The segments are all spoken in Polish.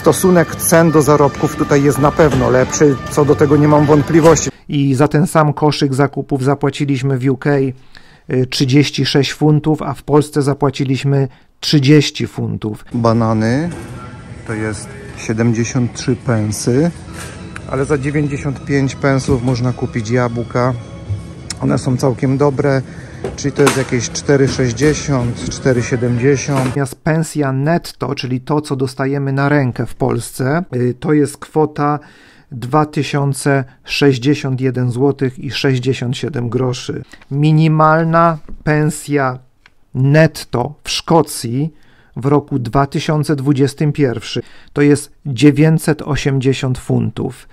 stosunek cen do zarobków tutaj jest na pewno lepszy, co do tego nie mam wątpliwości. I za ten sam koszyk zakupów zapłaciliśmy w UK 36 funtów, a w Polsce zapłaciliśmy 30 funtów. Banany to jest 73 pensy, ale za 95 pensów można kupić jabłka. One są całkiem dobre, czyli to jest jakieś 4,60, 4,70. Natomiast pensja netto, czyli to, co dostajemy na rękę w Polsce, to jest kwota 2061 zł i 67 groszy. Minimalna pensja netto w Szkocji w roku 2021 to jest 980 funtów.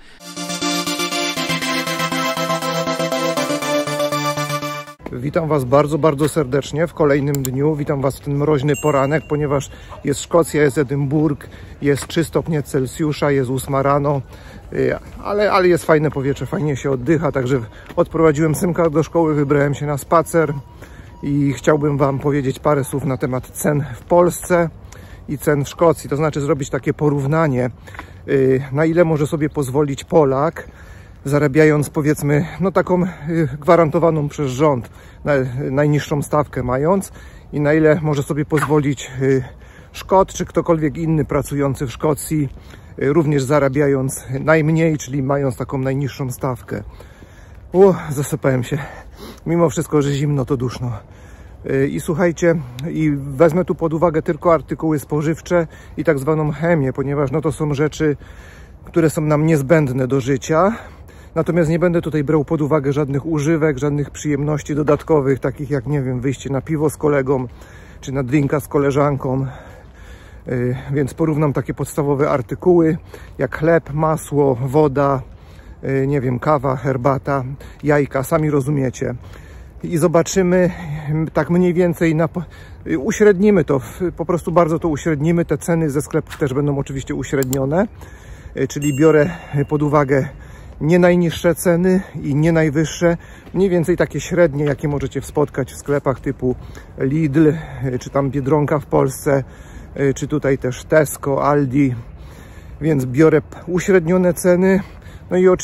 Witam Was bardzo, bardzo serdecznie w kolejnym dniu. Witam Was w ten mroźny poranek, ponieważ jest Szkocja, jest Edynburg, jest 3 stopnie Celsjusza, jest 8 rano, ale jest fajne powietrze, fajnie się oddycha, także odprowadziłem synka do szkoły, wybrałem się na spacer i chciałbym Wam powiedzieć parę słów na temat cen w Polsce i cen w Szkocji, to znaczy zrobić takie porównanie, na ile może sobie pozwolić Polak, zarabiając, powiedzmy, no taką gwarantowaną przez rząd, najniższą stawkę mając, i na ile może sobie pozwolić Szkot czy ktokolwiek inny pracujący w Szkocji, również zarabiając najmniej, czyli mając taką najniższą stawkę. Zasypałem się. Mimo wszystko, że zimno, to duszno. I słuchajcie, i wezmę tu pod uwagę tylko artykuły spożywcze i tak zwaną chemię, ponieważ no to są rzeczy, które są nam niezbędne do życia. Natomiast nie będę tutaj brał pod uwagę żadnych używek, żadnych przyjemności dodatkowych, takich jak, nie wiem, wyjście na piwo z kolegą, czy na drinka z koleżanką. Więc porównam takie podstawowe artykuły, jak chleb, masło, woda, nie wiem, kawa, herbata, jajka, sami rozumiecie. I zobaczymy, tak mniej więcej, uśrednimy to, po prostu bardzo to uśrednimy. Te ceny ze sklepów też będą oczywiście uśrednione, czyli biorę pod uwagę nie najniższe ceny i nie najwyższe, mniej więcej takie średnie, jakie możecie spotkać w sklepach typu Lidl, czy tam Biedronka w Polsce, czy tutaj też Tesco, Aldi, więc biorę uśrednione ceny. No i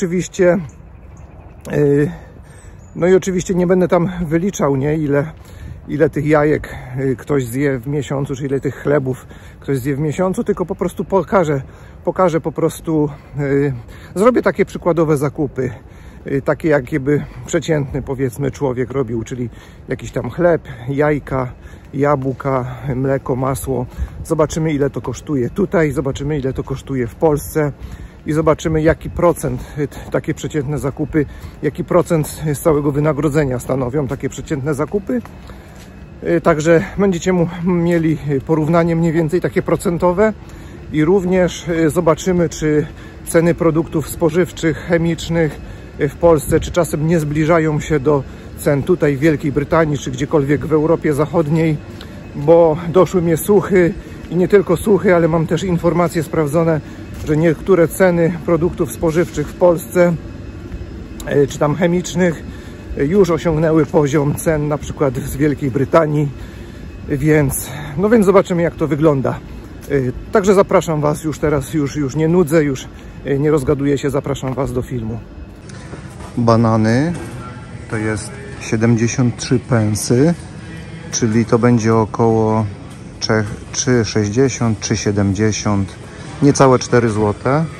oczywiście nie będę tam wyliczał, nie, ile tych jajek ktoś zje w miesiącu, czy ile tych chlebów ktoś zje w miesiącu, tylko po prostu pokażę po prostu, zrobię takie przykładowe zakupy, takie jakby przeciętny, powiedzmy, człowiek robił, czyli jakiś tam chleb, jajka, jabłka, mleko, masło. Zobaczymy, ile to kosztuje tutaj, zobaczymy, ile to kosztuje w Polsce i zobaczymy, jaki procent takie przeciętne zakupy, jaki procent z całego wynagrodzenia stanowią takie przeciętne zakupy. Także będziecie mieli porównanie mniej więcej takie procentowe i również zobaczymy, czy ceny produktów spożywczych, chemicznych w Polsce, czy czasem nie zbliżają się do cen tutaj w Wielkiej Brytanii, czy gdziekolwiek w Europie Zachodniej, bo doszły mnie słuchy i nie tylko słuchy, ale mam też informacje sprawdzone, że niektóre ceny produktów spożywczych w Polsce, czy tam chemicznych, już osiągnęły poziom cen na przykład z Wielkiej Brytanii, więc zobaczymy, jak to wygląda. Także zapraszam Was już teraz, już nie nudzę, już nie rozgaduję się, zapraszam Was do filmu. Banany to jest 73 pensy, czyli to będzie około 3,60, 3,70, niecałe 4 zł.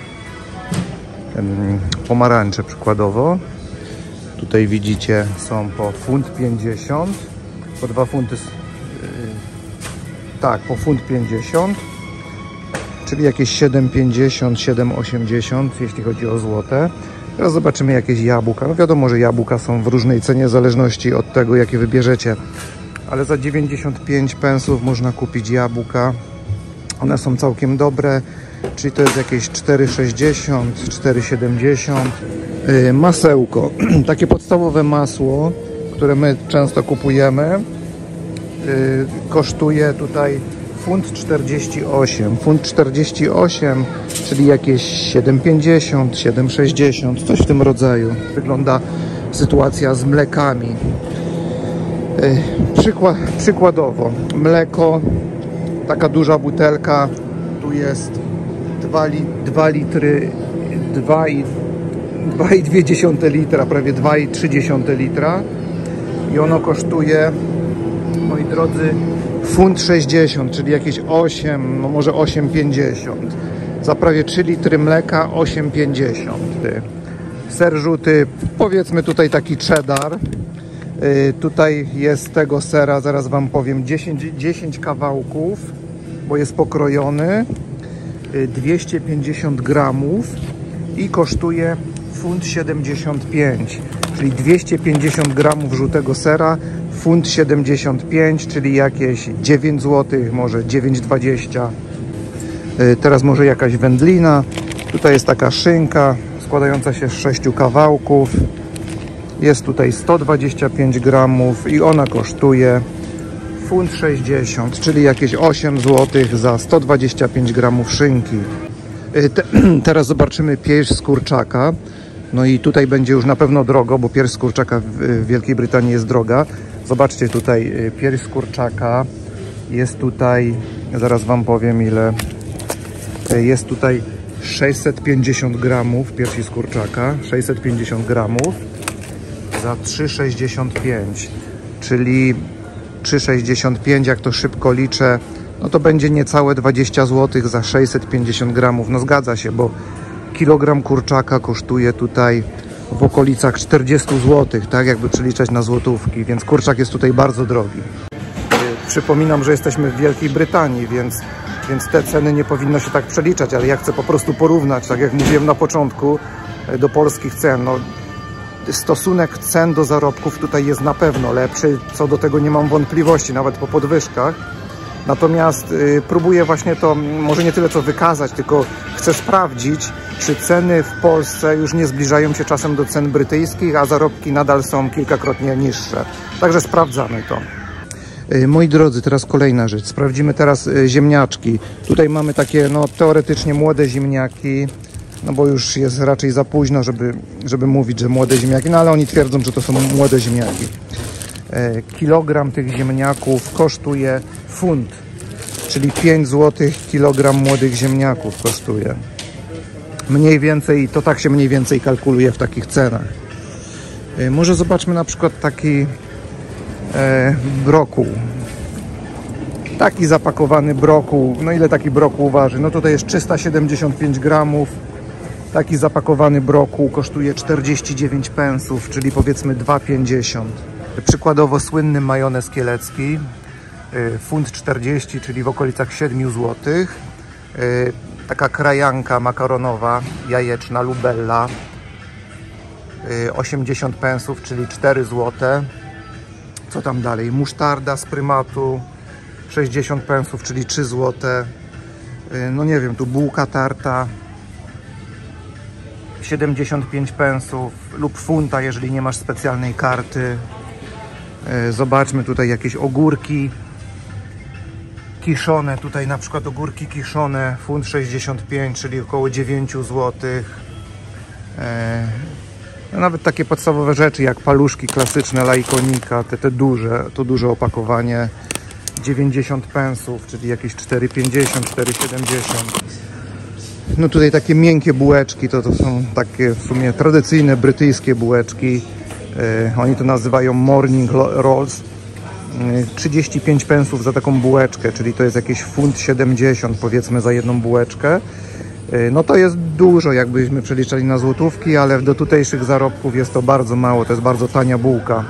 Pomarańcze przykładowo. Tutaj widzicie, są po 1,50 £, po 2 funty, tak, po 1,50 £, czyli jakieś 7,50, 7,80, jeśli chodzi o złote. Teraz zobaczymy jakieś jabłka. No wiadomo, że jabłka są w różnej cenie w zależności od tego, jakie wybierzecie. Ale za 95 pensów można kupić jabłka. One są całkiem dobre, czyli to jest jakieś 4,60, 4,70. Masełko, takie podstawowe masło, które my często kupujemy, kosztuje tutaj 1,48 £. 1,48 £, czyli jakieś 7,50, 7,60, coś w tym rodzaju. Wygląda sytuacja z mlekami. Przykładowo, mleko, taka duża butelka, tu jest 2 litry, 2,2 litra, prawie 2,3 litra i ono kosztuje, moi drodzy, £1,60, czyli jakieś 8, no może 8,50. Za prawie 3 litry mleka 8,50. Ser rzuty, powiedzmy tutaj taki cheddar. Tutaj jest tego sera, zaraz wam powiem, 10 kawałków, bo jest pokrojony, 250 gramów i kosztuje £1,75, czyli 250 gramów żółtego sera, £1,75, czyli jakieś 9 zł, może 9,20. Teraz może jakaś wędlina. Tutaj jest taka szynka składająca się z 6 kawałków. Jest tutaj 125 gramów i ona kosztuje £1,60, czyli jakieś 8 zł za 125 gramów szynki. Teraz zobaczymy pierś z kurczaka. No i tutaj będzie już na pewno drogo, bo pierś z kurczaka w Wielkiej Brytanii jest droga. Zobaczcie tutaj, pierś z kurczaka jest tutaj, zaraz wam powiem ile. Jest tutaj 650 gramów piersi z kurczaka, 650 gramów za 3,65, czyli 3,65, jak to szybko liczę, no to będzie niecałe 20 zł za 650 gramów. No zgadza się, bo kilogram kurczaka kosztuje tutaj w okolicach 40 zł, tak jakby przeliczać na złotówki, więc kurczak jest tutaj bardzo drogi. Przypominam, że jesteśmy w Wielkiej Brytanii, więc te ceny nie powinno się tak przeliczać, ale ja chcę po prostu porównać, tak jak mówiłem na początku, do polskich cen. No, stosunek cen do zarobków tutaj jest na pewno lepszy, co do tego nie mam wątpliwości, nawet po podwyżkach. Natomiast próbuję właśnie to, może nie tyle co wykazać, tylko chcę sprawdzić, czy ceny w Polsce już nie zbliżają się czasem do cen brytyjskich, a zarobki nadal są kilkakrotnie niższe. Także sprawdzamy to. Moi drodzy, teraz kolejna rzecz. Sprawdzimy teraz ziemniaczki. Tutaj mamy takie, no teoretycznie młode ziemniaki, no bo już jest raczej za późno, żeby mówić, że młode ziemniaki, no ale oni twierdzą, że to są młode ziemniaki. Kilogram tych ziemniaków kosztuje funt, czyli 5 zł kilogram młodych ziemniaków kosztuje. Mniej więcej, to tak się mniej więcej kalkuluje w takich cenach. Może zobaczmy na przykład taki brokuł. Taki zapakowany brokuł, no ile taki brokuł waży? No tutaj jest 375 gramów. Taki zapakowany brokuł kosztuje 49 pensów, czyli powiedzmy 2,50. Przykładowo słynny majonez kielecki, £1,40, czyli w okolicach 7 zł. Taka krajanka makaronowa, jajeczna, Lubella, 80 pensów, czyli 4 zł. Co tam dalej? Musztarda z prymatu, 60 pensów, czyli 3 zł. No nie wiem, tu bułka tarta, 75 pensów lub funta, jeżeli nie masz specjalnej karty. Zobaczmy tutaj jakieś ogórki kiszone, tutaj na przykład ogórki kiszone, £1,65, czyli około 9 zł. No nawet takie podstawowe rzeczy jak paluszki klasyczne Laikonika, te duże, to duże opakowanie, 90 pensów, czyli jakieś 4,50, 4,70. No tutaj takie miękkie bułeczki, to są takie w sumie tradycyjne brytyjskie bułeczki. Oni to nazywają morning rolls. 35 pensów za taką bułeczkę, czyli to jest jakieś £1,70 powiedzmy za jedną bułeczkę. No to jest dużo, jakbyśmy przeliczali na złotówki, ale do tutejszych zarobków jest to bardzo mało, to jest bardzo tania bułka.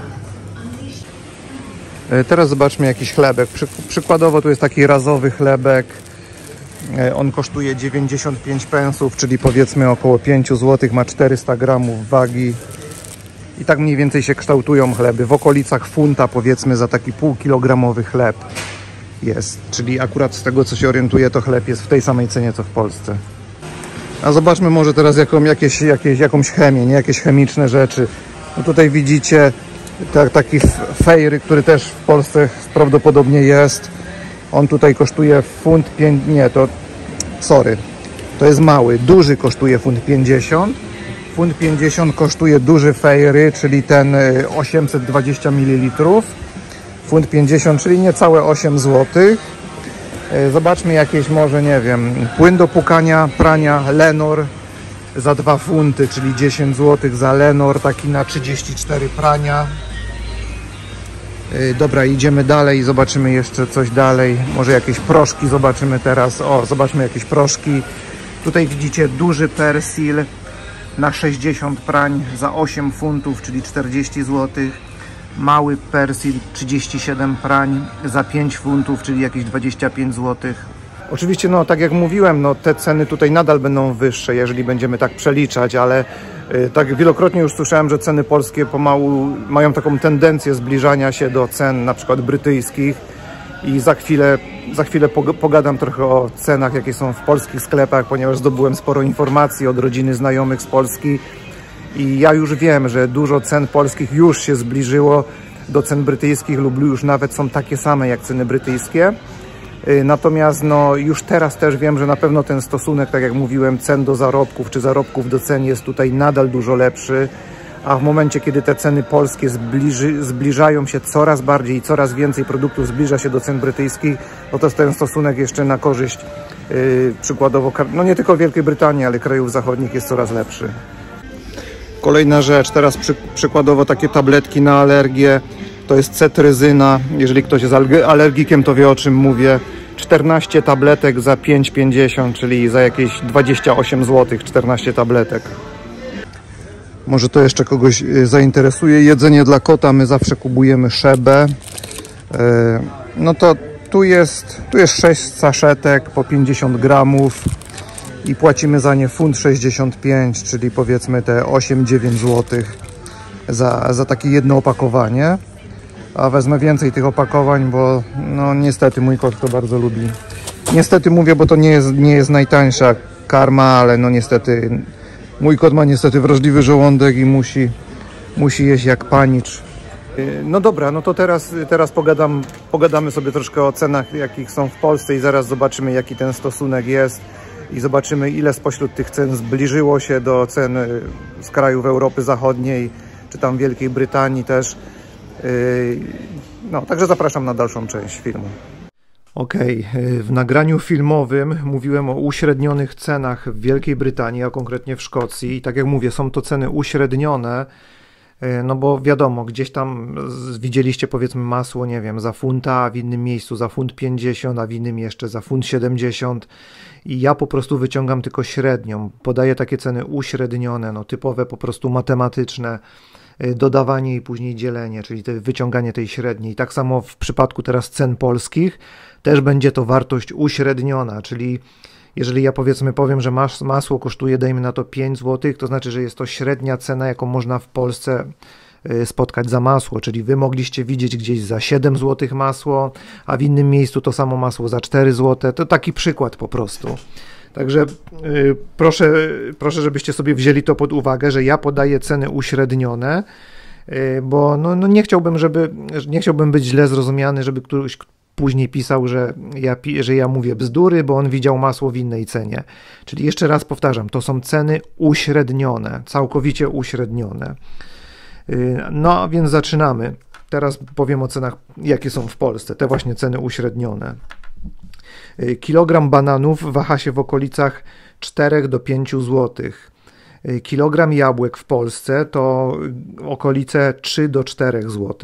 Teraz zobaczmy jakiś chlebek. Przykładowo tu jest taki razowy chlebek. On kosztuje 95 pensów, czyli powiedzmy około 5 zł, ma 400 gramów wagi. I tak mniej więcej się kształtują chleby. W okolicach funta powiedzmy za taki półkilogramowy chleb jest. Czyli akurat z tego co się orientuję, to chleb jest w tej samej cenie co w Polsce. A zobaczmy może teraz jakąś chemię, nie jakieś chemiczne rzeczy. No tutaj widzicie taki fejry, który też w Polsce prawdopodobnie jest. On tutaj kosztuje £1,5, nie, to jest mały, duży kosztuje £1,50. £1,50 kosztuje duży fejry, czyli ten 820 ml. £1,50, czyli niecałe 8 zł. Zobaczmy jakieś może, nie wiem, płyn do płukania, prania Lenor za 2 funty, czyli 10 zł za Lenor, taki na 34 prania. Dobra, idziemy dalej, zobaczymy jeszcze coś dalej, może jakieś proszki zobaczymy teraz. O, zobaczmy jakieś proszki. Tutaj widzicie duży persil na 60 prań za 8 funtów, czyli 40 zł. Mały persil 37 prań za 5 funtów, czyli jakieś 25 zł. Oczywiście, no tak jak mówiłem, no te ceny tutaj nadal będą wyższe, jeżeli będziemy tak przeliczać, ale tak wielokrotnie już słyszałem, że ceny polskie pomału mają taką tendencję zbliżania się do cen na przykład brytyjskich i za chwilę pogadam trochę o cenach, jakie są w polskich sklepach, ponieważ zdobyłem sporo informacji od rodziny znajomych z Polski i ja już wiem, że dużo cen polskich już się zbliżyło do cen brytyjskich lub już nawet są takie same jak ceny brytyjskie. Natomiast no, już teraz też wiem, że na pewno ten stosunek, tak jak mówiłem, cen do zarobków czy zarobków do cen jest tutaj nadal dużo lepszy, a w momencie, kiedy te ceny polskie zbliżają się coraz bardziej i coraz więcej produktów zbliża się do cen brytyjskich, no to ten stosunek jeszcze na korzyść przykładowo, no nie tylko Wielkiej Brytanii, ale krajów zachodnich jest coraz lepszy. Kolejna rzecz, teraz przykładowo takie tabletki na alergię. To jest cetryzyna, jeżeli ktoś jest alergikiem, to wie, o czym mówię. 14 tabletek za 5,50, czyli za jakieś 28 zł, 14 tabletek. Może to jeszcze kogoś zainteresuje. Jedzenie dla kota, my zawsze kupujemy Szebę. No to tu jest 6 saszetek po 50 gramów i płacimy za nie 1,65 f, czyli powiedzmy te 8-9 zł za takie jedno opakowanie. A wezmę więcej tych opakowań, bo no niestety mój kot to bardzo lubi. Niestety mówię, bo to nie jest najtańsza karma, ale no niestety mój kot ma niestety wrażliwy żołądek i musi jeść jak panicz. No dobra, no to teraz pogadamy sobie troszkę o cenach, jakich są w Polsce i zaraz zobaczymy, jaki ten stosunek jest i zobaczymy, ile spośród tych cen zbliżyło się do cen z krajów Europy Zachodniej, czy tam Wielkiej Brytanii też. No, także zapraszam na dalszą część filmu. Okej, w nagraniu filmowym mówiłem o uśrednionych cenach w Wielkiej Brytanii, a konkretnie w Szkocji. I tak jak mówię, są to ceny uśrednione, no bo wiadomo, gdzieś tam widzieliście powiedzmy masło, nie wiem, za funta, a w innym miejscu za 1,50 f, a w innym jeszcze za 1,70 f. I ja po prostu wyciągam tylko średnią. Podaję takie ceny uśrednione, no typowe po prostu matematyczne. Dodawanie i później dzielenie, czyli wyciąganie tej średniej. Tak samo w przypadku teraz cen polskich też będzie to wartość uśredniona, czyli jeżeli ja powiedzmy powiem, że masło kosztuje, dajmy na to 5 zł, to znaczy, że jest to średnia cena, jaką można w Polsce spotkać za masło, czyli wy mogliście widzieć gdzieś za 7 zł masło, a w innym miejscu to samo masło za 4 zł. To taki przykład po prostu. Także proszę, żebyście sobie wzięli to pod uwagę, że ja podaję ceny uśrednione, bo no nie chciałbym być źle zrozumiany, żeby ktoś później pisał, że ja mówię bzdury, bo on widział masło w innej cenie. Czyli jeszcze raz powtarzam, to są ceny uśrednione, całkowicie uśrednione. No więc zaczynamy. Teraz powiem o cenach, jakie są w Polsce, te właśnie ceny uśrednione. Kilogram bananów waha się w okolicach 4 do 5 zł. Kilogram jabłek w Polsce to okolice 3 do 4 zł.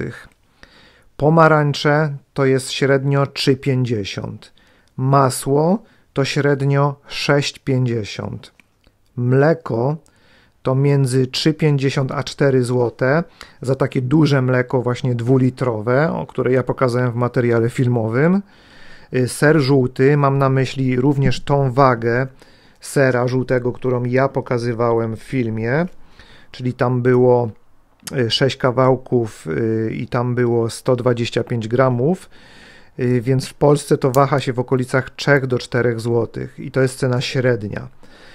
Pomarańcze to jest średnio 3,50. Masło to średnio 6,50. Mleko to między 3,50 a 4 zł za takie duże mleko właśnie 2-litrowe, o które ja pokazałem w materiale filmowym. Ser żółty, mam na myśli również tą wagę sera żółtego, którą ja pokazywałem w filmie, czyli tam było 6 kawałków i tam było 125 gramów, więc w Polsce to waha się w okolicach 3 do 4 zł i to jest cena średnia.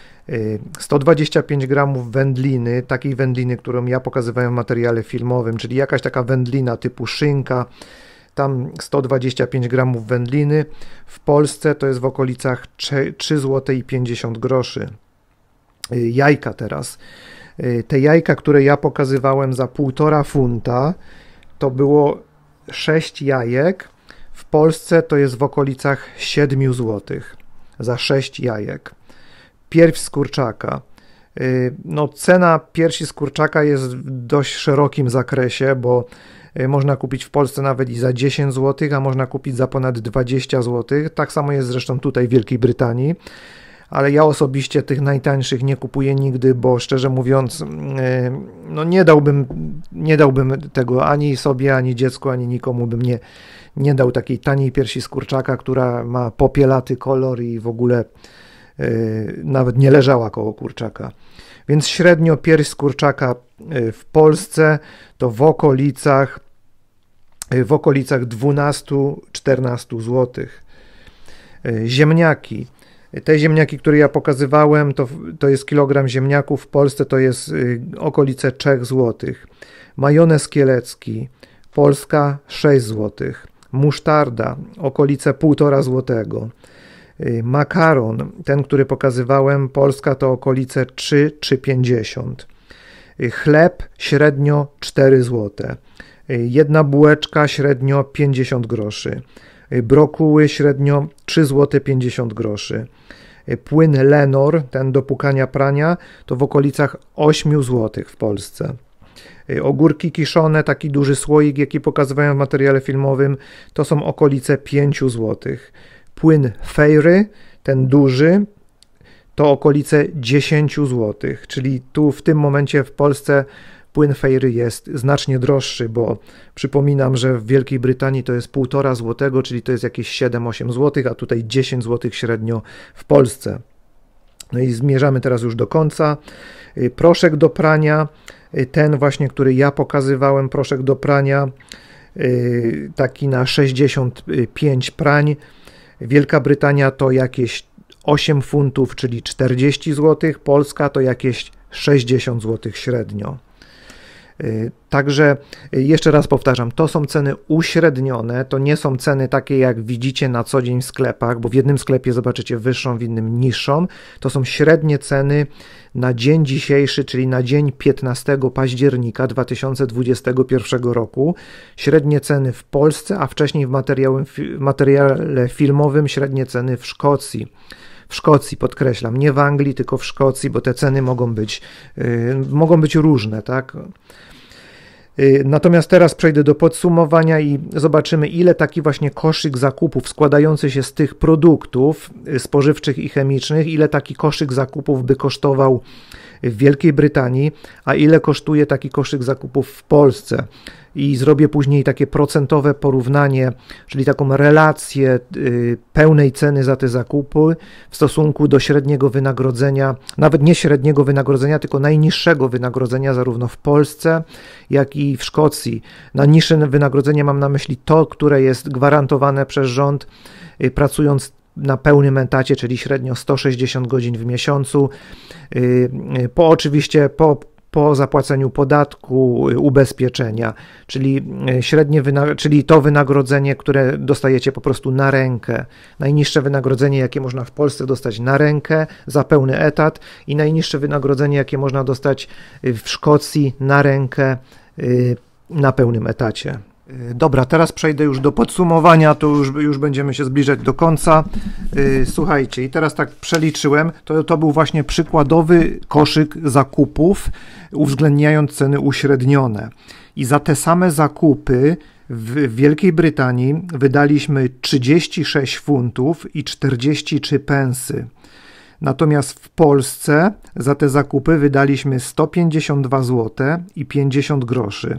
125 gramów wędliny, takiej wędliny, którą ja pokazywałem w materiale filmowym, czyli jakaś taka wędlina typu szynka, tam 125 gramów wędliny, w Polsce to jest w okolicach 3,50 zł. Jajka teraz. Te jajka, które ja pokazywałem za 1,5 funta, to było 6 jajek W Polsce to jest w okolicach 7 zł za 6 jajek. Pierś z kurczaka. No, cena piersi z kurczaka jest w dość szerokim zakresie, bo można kupić w Polsce nawet i za 10 zł, a można kupić za ponad 20 zł. Tak samo jest zresztą tutaj w Wielkiej Brytanii. Ale ja osobiście tych najtańszych nie kupuję nigdy, bo szczerze mówiąc, no nie dałbym tego ani sobie, ani dziecku, ani nikomu bym nie dał takiej taniej piersi z kurczaka, która ma popielaty kolor i w ogóle nawet nie leżała koło kurczaka. Więc średnio pierś z kurczaka w Polsce to w okolicach 12-14 zł. Ziemniaki. Te ziemniaki, które ja pokazywałem, to jest kilogram ziemniaków. W Polsce to jest okolice 3 zł. Majonez kielecki, Polska 6 zł. Musztarda, okolice 1,5 zł. Makaron, ten, który pokazywałem, Polska to okolice 3,50. Chleb średnio 4 zł. Jedna bułeczka średnio 50 groszy. Brokuły średnio 3 zł 50 groszy. Płyn Lenor, ten do płukania prania, to w okolicach 8 zł w Polsce. Ogórki kiszone, taki duży słoik, jaki pokazywałem w materiale filmowym, to są okolice 5 zł. Płyn Fairy, ten duży, to okolice 10 zł, czyli tu w tym momencie w Polsce płyn Fairy jest znacznie droższy, bo przypominam, że w Wielkiej Brytanii to jest 1,5 zł, czyli to jest jakieś 7-8 zł, a tutaj 10 zł średnio w Polsce. No i zmierzamy teraz już do końca. Proszek do prania, ten właśnie, który ja pokazywałem, proszek do prania, taki na 65 prań. Wielka Brytania to jakieś 8 funtów, czyli 40 zł, Polska to jakieś 60 zł średnio. Także jeszcze raz powtarzam, to są ceny uśrednione, to nie są ceny takie jak widzicie na co dzień w sklepach, bo w jednym sklepie zobaczycie wyższą, w innym niższą. To są średnie ceny na dzień dzisiejszy, czyli na dzień 15 października 2021 roku. Średnie ceny w Polsce, a wcześniej w materiale filmowym średnie ceny w Szkocji. W Szkocji, podkreślam, nie w Anglii, tylko w Szkocji, bo te ceny mogą być różne, tak? Natomiast teraz przejdę do podsumowania i zobaczymy, ile taki właśnie koszyk zakupów składający się z tych produktów spożywczych i chemicznych, ile taki koszyk zakupów by kosztował w Wielkiej Brytanii, a ile kosztuje taki koszyk zakupów w Polsce. I zrobię później takie procentowe porównanie, czyli taką relację pełnej ceny za te zakupy w stosunku do średniego wynagrodzenia, nawet nie średniego wynagrodzenia, tylko najniższego wynagrodzenia zarówno w Polsce, jak i w Szkocji. Na niższe wynagrodzenie mam na myśli to, które jest gwarantowane przez rząd, pracując na pełnym etacie, czyli średnio 160 godzin w miesiącu, oczywiście po zapłaceniu podatku, ubezpieczenia, czyli to wynagrodzenie, które dostajecie po prostu na rękę. Najniższe wynagrodzenie, jakie można w Polsce dostać na rękę za pełny etat i najniższe wynagrodzenie, jakie można dostać w Szkocji na rękę na pełnym etacie. Dobra, teraz przejdę już do podsumowania, to już będziemy się zbliżać do końca. Słuchajcie, i teraz tak przeliczyłem, to był właśnie przykładowy koszyk zakupów, uwzględniając ceny uśrednione. I za te same zakupy w Wielkiej Brytanii wydaliśmy 36 funtów i 43 pensy. Natomiast w Polsce za te zakupy wydaliśmy 152 zł i 50 groszy.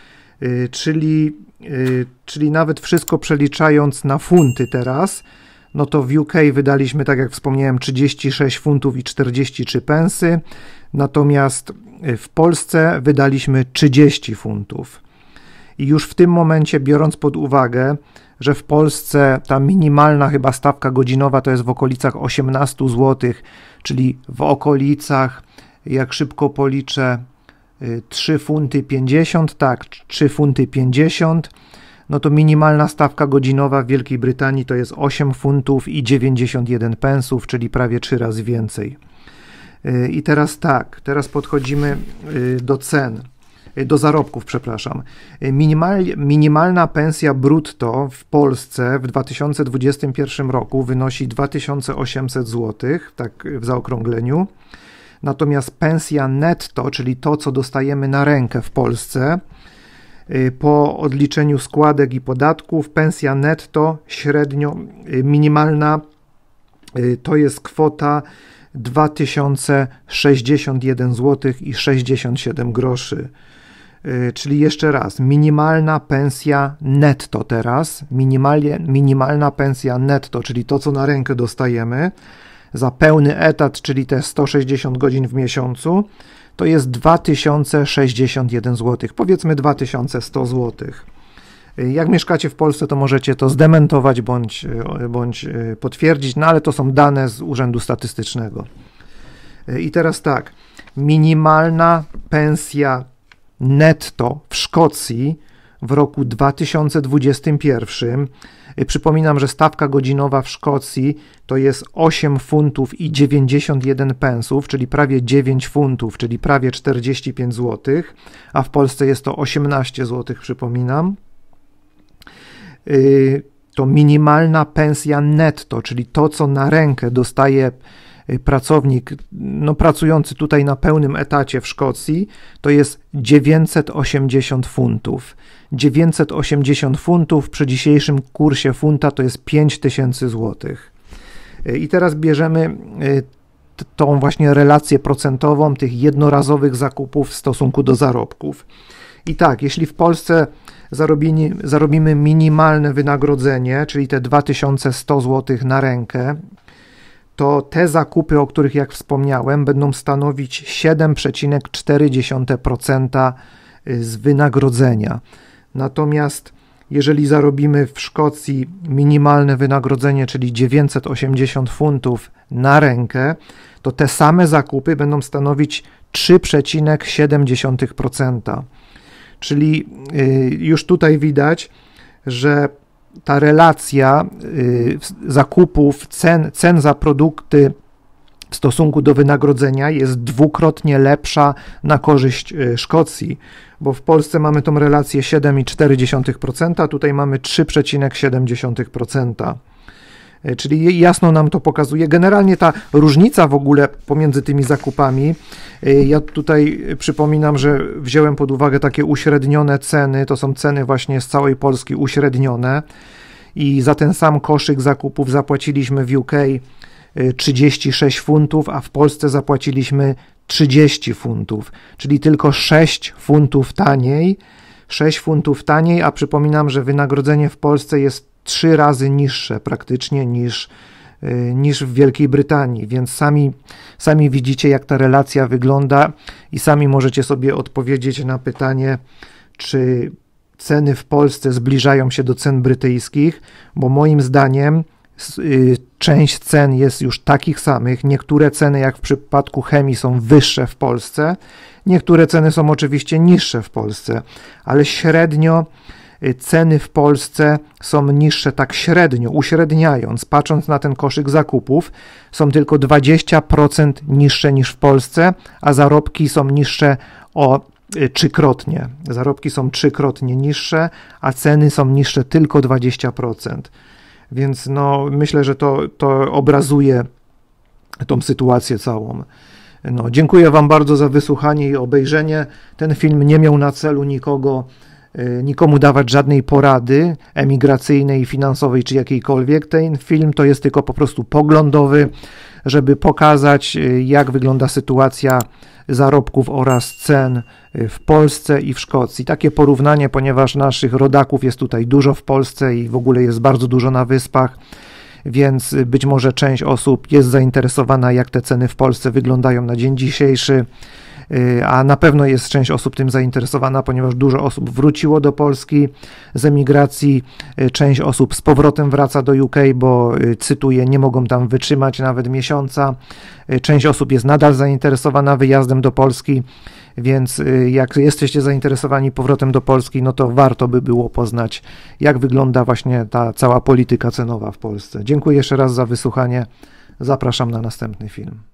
Czyli nawet wszystko przeliczając na funty teraz, no to w UK wydaliśmy, tak jak wspomniałem, 36 funtów i 43 pensy, natomiast w Polsce wydaliśmy 30 funtów. I już w tym momencie, biorąc pod uwagę, że w Polsce ta minimalna chyba stawka godzinowa to jest w okolicach 18 zł, czyli w okolicach, jak szybko policzę, 3 funty 50, tak, 3 funty 50, no to minimalna stawka godzinowa w Wielkiej Brytanii to jest 8 funtów i 91 pensów, czyli prawie 3 razy więcej. I teraz tak, teraz podchodzimy do cen. do zarobków, przepraszam. Minimalna pensja brutto w Polsce w 2021 roku wynosi 2800 zł, tak w zaokrągleniu. Natomiast pensja netto, czyli to, co dostajemy na rękę w Polsce, po odliczeniu składek i podatków, pensja netto średnio minimalna to jest kwota 2061 zł i 67 groszy. Czyli jeszcze raz, minimalna pensja netto teraz, minimalna pensja netto, czyli to, co na rękę dostajemy, za pełny etat, czyli te 160 godzin w miesiącu, to jest 2061 zł, powiedzmy 2100 zł. Jak mieszkacie w Polsce, to możecie to zdementować bądź potwierdzić, no ale to są dane z Urzędu Statystycznego. I teraz tak, minimalna pensja netto w Szkocji w roku 2021, przypominam, że stawka godzinowa w Szkocji to jest 8 funtów i 91 pensów, czyli prawie 9 funtów, czyli prawie 45 zł, a w Polsce jest to 18 zł, przypominam. To minimalna pensja netto, czyli to, co na rękę dostaje pracownik pracujący tutaj na pełnym etacie w Szkocji, to jest 980 funtów. 980 funtów przy dzisiejszym kursie funta to jest 5000 zł. I teraz bierzemy tą właśnie relację procentową tych jednorazowych zakupów w stosunku do zarobków. I tak, jeśli w Polsce zarobimy minimalne wynagrodzenie, czyli te 2100 zł na rękę, to te zakupy, o których jak wspomniałem, będą stanowić 7,4% z wynagrodzenia. Natomiast jeżeli zarobimy w Szkocji minimalne wynagrodzenie, czyli 980 funtów na rękę, to te same zakupy będą stanowić 3,7%. Czyli już tutaj widać, że ta relacja zakupów, cen za produkty w stosunku do wynagrodzenia jest dwukrotnie lepsza na korzyść Szkocji, bo w Polsce mamy tą relację 7,4%, a tutaj mamy 3,7%. Czyli jasno nam to pokazuje. Generalnie ta różnica w ogóle pomiędzy tymi zakupami, ja tutaj przypominam, że wziąłem pod uwagę takie uśrednione ceny, to są ceny właśnie z całej Polski uśrednione i za ten sam koszyk zakupów zapłaciliśmy w UK 36 funtów, a w Polsce zapłaciliśmy 30 funtów, czyli tylko 6 funtów taniej, a przypominam, że wynagrodzenie w Polsce jest 3 razy niższe praktycznie niż w Wielkiej Brytanii, więc sami widzicie, jak ta relacja wygląda i sami możecie sobie odpowiedzieć na pytanie, czy ceny w Polsce zbliżają się do cen brytyjskich, bo moim zdaniem część cen jest już takich samych. Niektóre ceny, jak w przypadku chemii, są wyższe w Polsce, niektóre ceny są oczywiście niższe w Polsce, ale średnio ceny w Polsce są niższe, tak średnio, uśredniając, patrząc na ten koszyk zakupów, są tylko 20% niższe niż w Polsce, a zarobki są niższe o 3-krotnie. Zarobki są 3-krotnie niższe, a ceny są niższe tylko 20%. Więc myślę, że to obrazuje tą sytuację całą. Dziękuję Wam bardzo za wysłuchanie i obejrzenie. Ten film nie miał na celu nikomu dawać żadnej porady emigracyjnej, finansowej czy jakiejkolwiek. Ten film to jest tylko po prostu poglądowy, żeby pokazać, jak wygląda sytuacja zarobków oraz cen w Polsce i w Szkocji. Takie porównanie, ponieważ naszych rodaków jest tutaj dużo w Polsce i w ogóle jest bardzo dużo na Wyspach, więc być może część osób jest zainteresowana, jak te ceny w Polsce wyglądają na dzień dzisiejszy, a na pewno jest część osób tym zainteresowana, ponieważ dużo osób wróciło do Polski z emigracji, część osób z powrotem wraca do UK, bo cytuję, nie mogą tam wytrzymać nawet miesiąca, część osób jest nadal zainteresowana wyjazdem do Polski, więc jak jesteście zainteresowani powrotem do Polski, no to warto by było poznać, jak wygląda właśnie ta cała polityka cenowa w Polsce. Dziękuję jeszcze raz za wysłuchanie, zapraszam na następny film.